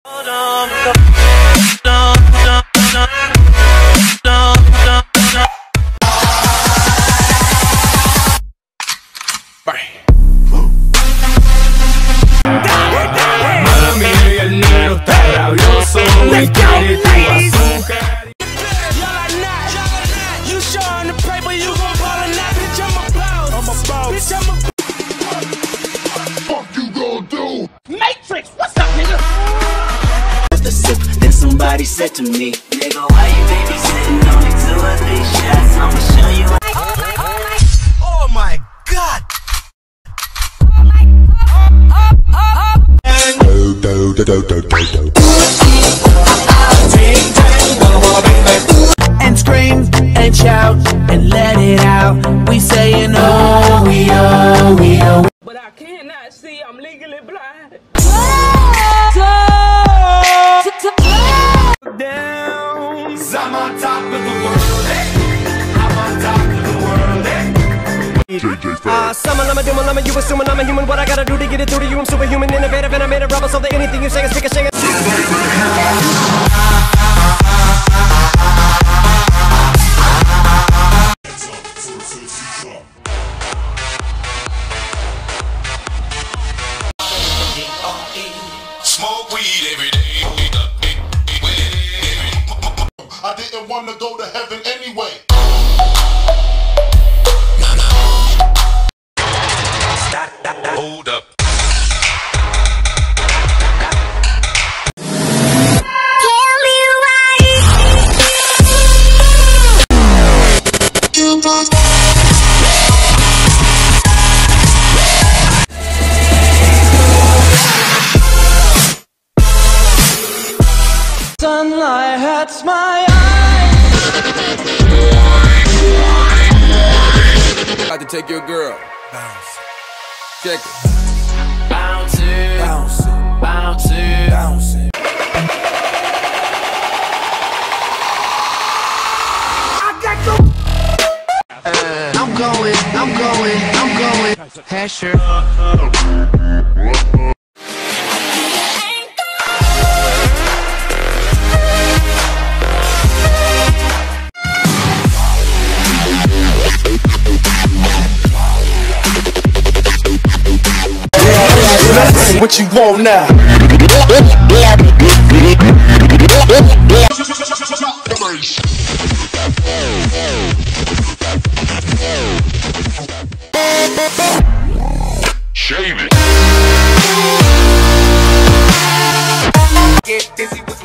Then somebody said to me, nigga, why you babysitting? Only 2 or 3 shots, I'ma show you. Oh my God! And scream and shout and let it out. We saying oh, we oh, we oh. But I cannot see, I'm legally blind. Down, 'cause I'm on top of the world, hey. I'm on top of the world, hey. Summon, I'm a you assuming I'm a human. What I gotta do to get it through to you? I'm superhuman, innovative, and I made a rubber so that anything you say is speak a shake. Smoke weed every day. I didn't want to go to heaven anyway. Hold up. Sunlight hurts my eyes. About to take your girl. Bounce. Check it. Bounce it, bounce it, bounce it, bounce it. I'm going. Hasher. What you want now? Shave it. Get busy with